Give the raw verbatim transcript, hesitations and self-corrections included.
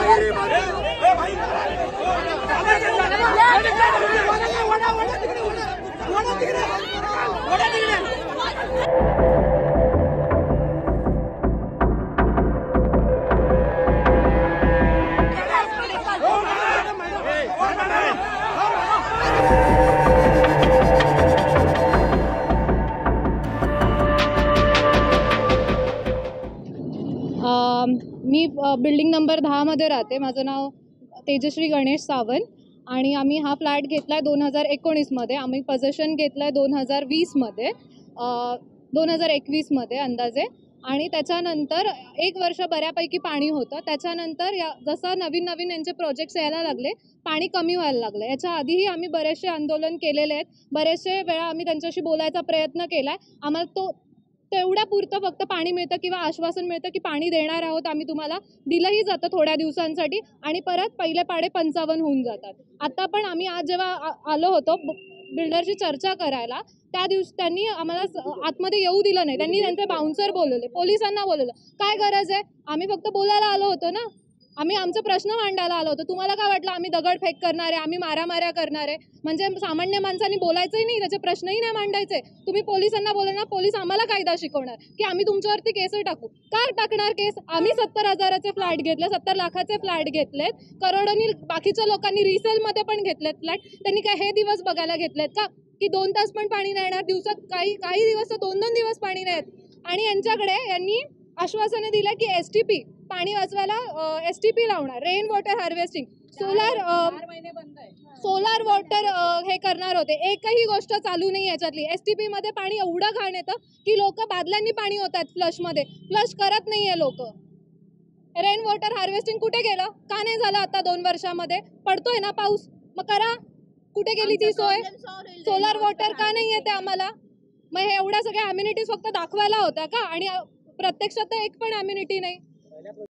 मी building number दहा मध्ये राहते. माझं नाव तेजश्री गणेश सावंत आणि आम्ही हा फ्लॅट घेतला आहे दोन हजार एकोणीसमध्ये. आम्ही पजेशन घेतलं आहे दोन हजार वीसमध्ये दोन हजार एकवीसमध्ये अंदाजे. आणि त्याच्यानंतर एक वर्ष बऱ्यापैकी पाणी होतं. त्याच्यानंतर या जसं नवीन नवीन यांचे प्रोजेक्ट्स यायला लागले, पाणी कमी व्हायला लागलं. याच्या आधीही आम्ही बरेचसे आंदोलन केलेले आहेत. बरेचसे वेळा आम्ही त्यांच्याशी बोलायचा प्रयत्न केला आहे. आम्हाला तो तेवढ्या पुरतं फक्त पाणी मिळतं किंवा आश्वासन मिळतं की पाणी देणार आहोत आम्ही तुम्हाला, दिलंही जातं थोड्या दिवसांसाठी आणि परत पहिले पाडे पंचावन्न होऊन जातात. आता पण आम्ही आज जेव्हा आलो होतो बिल्डरशी चर्चा करायला, त्या दिवस त्यांनी आम्हाला आतमध्ये येऊ दिलं नाही. त्यांनी त्यांचे बाउन्सर बोलवले, पोलिसांना बोलवलं. काय गरज आहे? आम्ही फक्त बोलायला आलो होतो ना, आम्ही आमचे प्रश्न मांडायला आलो होतो. तुम्हाला काय वाटलं आम्ही दगडफेक करणार आहे, आम्ही मारामाऱ्या करणार आहे? म्हणजे सामान्य माणसांनी बोलायचंही नाही, त्याचे प्रश्नही नाही मांडायचे. तुम्ही पोलिसांना बोलणार, पोलीस आम्हाला कायदा शिकवणार की आम्ही तुमच्यावरती केस टाकू. का टाकणार केस? आम्ही सत्तर हजाराचे फ्लॅट घेतले, सत्तर लाखाचे फ्लॅट घेतलेत. करोडोनी बाकीच्या लोकांनी रिसेलमध्ये पण घेतलेत फ्लॅट. त्यांनी काय हे दिवस बघायला घेतलेत का की दोन तास पण पाणी नाही येणार? दिवसात काही काही दिवस तर दोन दोन दिवस पाणी नाहीत. आणि यांच्याकडे यांनी आश्वासने दिलं की एस टी पी पाणी वाचवायला एस टी पी लावणार, rain water harvesting, solar solar water हे करणार होते. एकही गोष्ट चालू नाही याच्यातली. एस टी पी मध्ये पाणी एवढं घाण येतं की लोक बादल्यांनी पाणी होतात फ्लशमध्ये. फ्लश करत नाहीये लोक. रेन वॉटर हार्वेस्टिंग कुठे गेलं? का नाही झालं आता दोन वर्षामध्ये? पडतोय ना पाऊस, मग करा. कुठे गेली ती सोय? सोलार वॉटर का नाही येते आम्हाला? मग हे एवढ्या सगळ्या अम्युनिटीज फक्त दाखवायला होत्या का? आणि प्रत्यक्षात एक पण अम्युनिटी नाही.